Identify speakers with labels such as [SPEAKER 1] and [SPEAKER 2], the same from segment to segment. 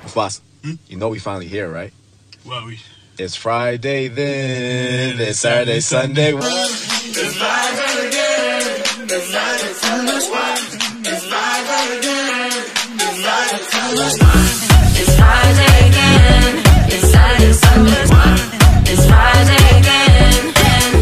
[SPEAKER 1] Mufasa, you know we finally here, right?
[SPEAKER 2] Well,
[SPEAKER 1] It's Friday then, it's Saturday, Sunday.
[SPEAKER 3] It's Friday again. It's Friday, Sunday. It's Friday again. It's Friday, Sunday. It's Friday again. It's Saturday, Sunday. It's Friday again.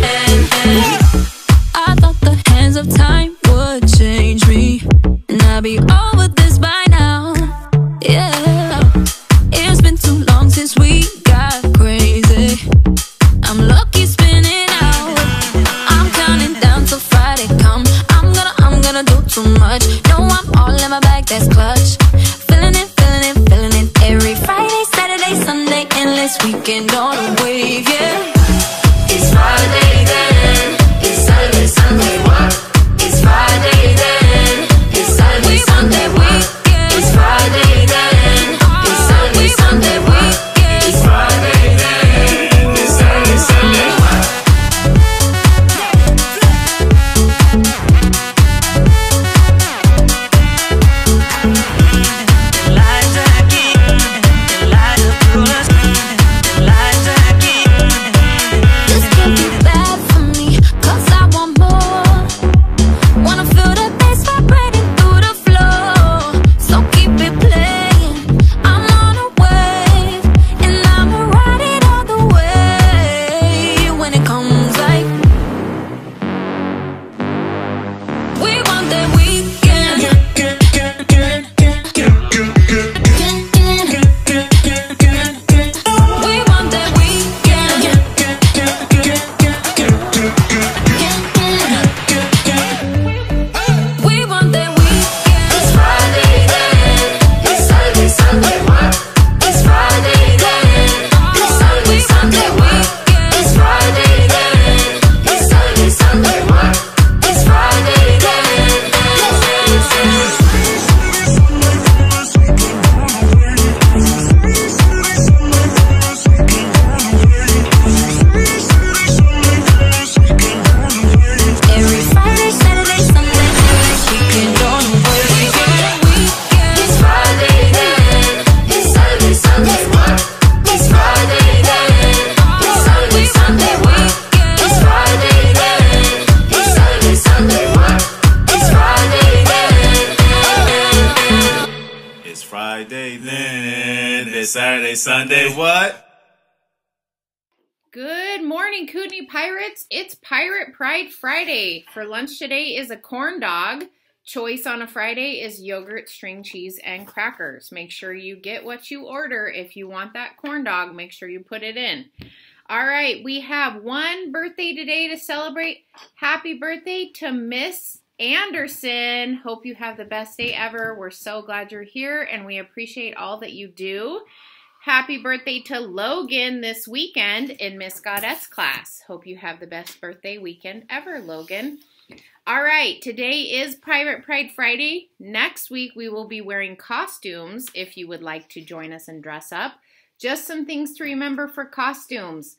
[SPEAKER 4] I thought the hands of time would change me, and I'd be over this by now. Yeah, it's been too long since we got crazy. I'm lucky spinning out. I'm counting down till Friday come. I'm gonna do too much. No, I'm all in my bag, that's clutch. Feeling it, feeling it, feeling it. Every Friday, Saturday, Sunday, endless weekend on a wave, yeah.
[SPEAKER 3] It's Friday then. It's Saturday, Sunday. It's Friday then. It's Saturday, Sunday. It's Friday then. It's Saturday, Sunday. It's Friday then. It's Saturday, Sunday.
[SPEAKER 4] This can't be bad for me, 'cause I want more. Wanna feel the bass vibrating through the floor. So keep it playing. I'm on a wave, and I'ma ride it all the way. When it comes like we want that weekend. We want that weekend. We want that weekend.
[SPEAKER 3] It's Friday then. It's Saturday, Sunday. It's Friday then. It's Saturday, Sunday. It's Friday then. It's Saturday, Sunday. It's Friday then.
[SPEAKER 4] Every Friday, Saturday, Sunday, endless weekend on a wave.
[SPEAKER 3] It's Friday then. It's Saturday, Sunday. It's Friday then. It's Saturday, Sunday. It's Friday then. It's Saturday, Sunday. It's Friday then.
[SPEAKER 2] it's Friday then. It's Saturday, Sunday. What?
[SPEAKER 5] Good morning, Kootenai Pirates. It's Pirate Pride Friday. For lunch today is a corn dog. Choice on a Friday is yogurt, string cheese, and crackers. Make sure you get what you order. If you want that corn dog, make sure you put it in. All right, we have one birthday today to celebrate. Happy birthday to Miss Anderson. Hope you have the best day ever. We're so glad you're here, and we appreciate all that you do. Happy birthday to Logan this weekend in Miss Gaudette's class. Hope you have the best birthday weekend ever, Logan. All right, today is Pirate Pride Friday. Next week, we will be wearing costumes if you would like to join us and dress up. Just some things to remember for costumes.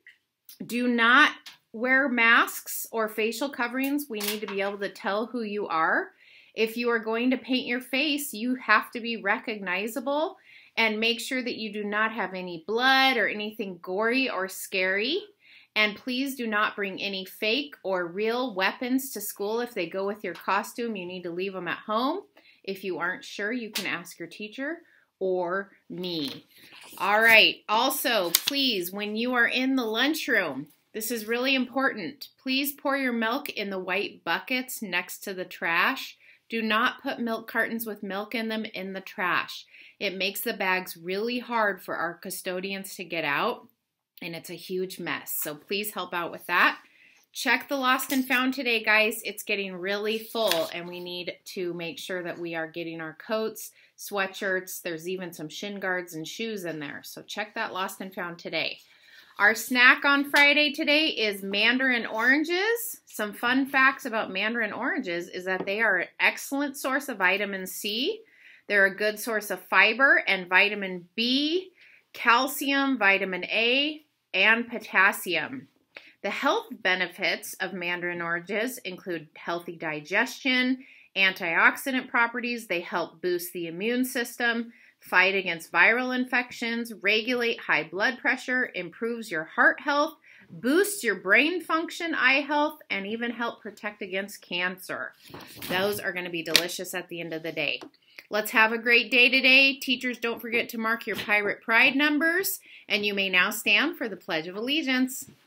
[SPEAKER 5] Do not wear masks or facial coverings. We need to be able to tell who you are. If you are going to paint your face, you have to be recognizable. And make sure that you do not have any blood or anything gory or scary. And please do not bring any fake or real weapons to school. If they go with your costume, you need to leave them at home. If you aren't sure, you can ask your teacher or me. All right. Also, please, when you are in the lunchroom, this is really important. Please pour your milk in the white buckets next to the trash. Do not put milk cartons with milk in them in the trash. It makes the bags really hard for our custodians to get out, and it's a huge mess. So please help out with that. Check the lost and found today, guys. It's getting really full, and we need to make sure that we are getting our coats, sweatshirts. There's even some shin guards and shoes in there. So check that lost and found today. Our snack on Friday today is mandarin oranges. Some fun facts about mandarin oranges is that they are an excellent source of vitamin C. They're a good source of fiber and vitamin B, calcium, vitamin A, and potassium. The health benefits of mandarin oranges include healthy digestion, Antioxidant properties, they help boost the immune system, fight against viral infections, regulate high blood pressure, improves your heart health, boosts your brain function, eye health, and even help protect against cancer. Those are going to be delicious at the end of the day. Let's have a great day today. Teachers, don't forget to mark your Pirate Pride numbers, and you may now stand for the Pledge of Allegiance.